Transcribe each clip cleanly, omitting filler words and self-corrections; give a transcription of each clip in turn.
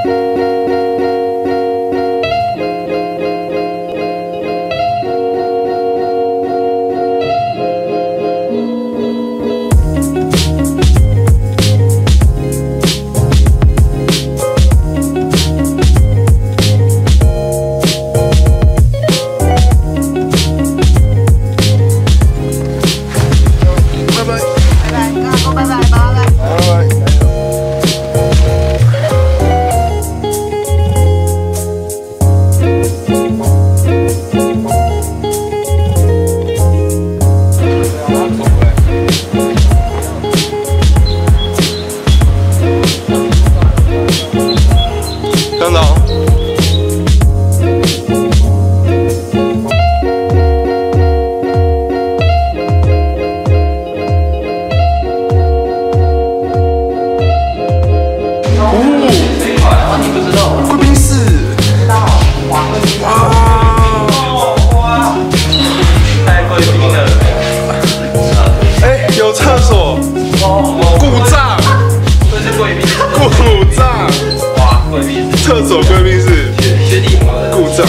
厕所贵宾室，学弟故障。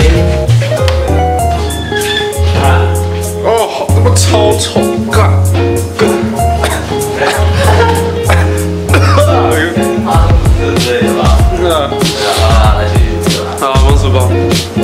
哦，好他妈超丑，干！对吧？啊，来去。好，风书包。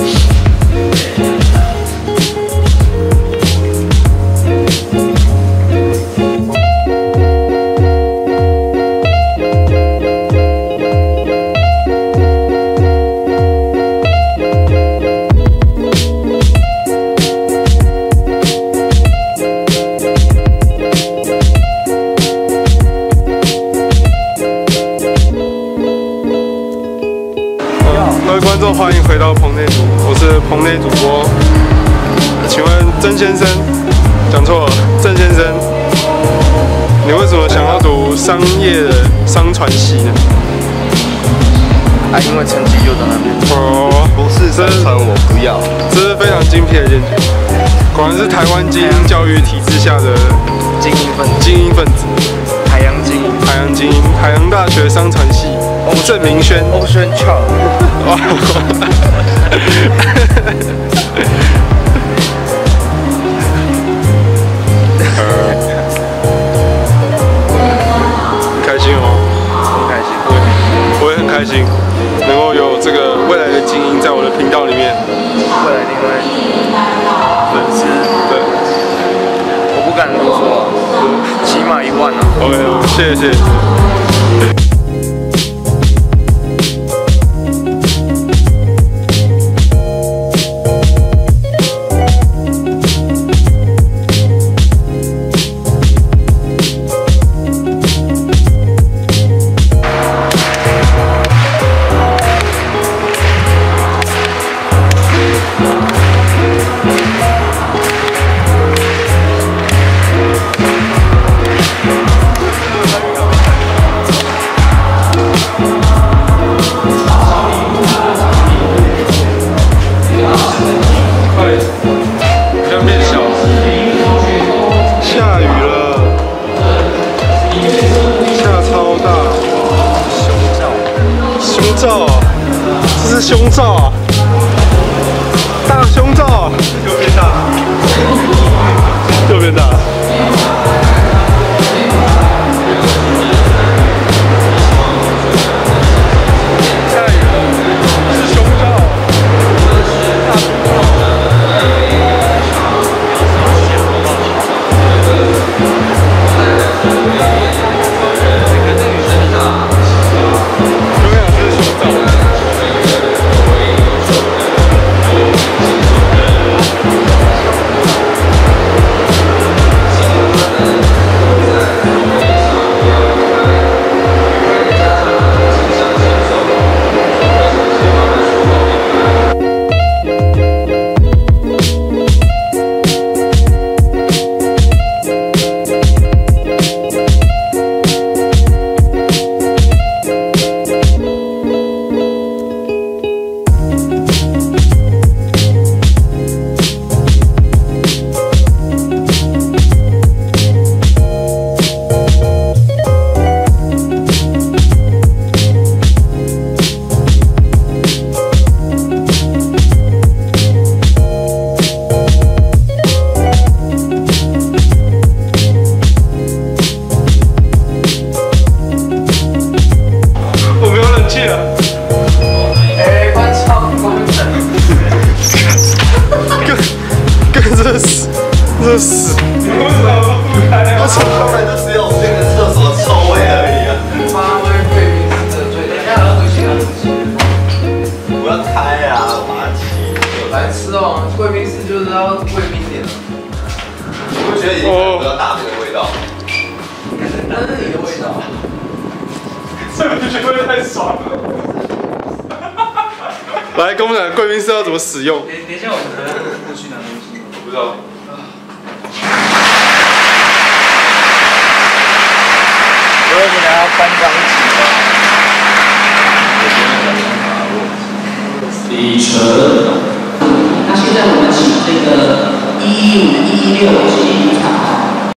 各位观众，欢迎回到棚内组，我是棚内主播。请问曾先生，讲错了，郑先生，你为什么想要读商业的商传系呢？ 啊，因为成绩就在那边。 哦， 不是商传，我不要。 这是非常精辟的见解，果然是台湾精英教育体制下的精英分子， 海洋精英，海洋大学商传系。郑明轩 ，Ocean Chow。 开心哦， 很开心， 我也很开心，能够有这个未来的精英在我的频道里面。 未来因为粉丝， 对， 我不敢多说，起码1万啊。 OK， 谢谢。这是胸罩啊，大胸罩，右边大，右边大。下雨了，是胸罩，大胸罩。 太爽了。来，跟我们讲贵宾室要怎么使用。 等一下，我们过去拿东西。 我不知道。 所以我们俩要搬钢琴吗？ 李晨，那现在我们请这个115、116进场。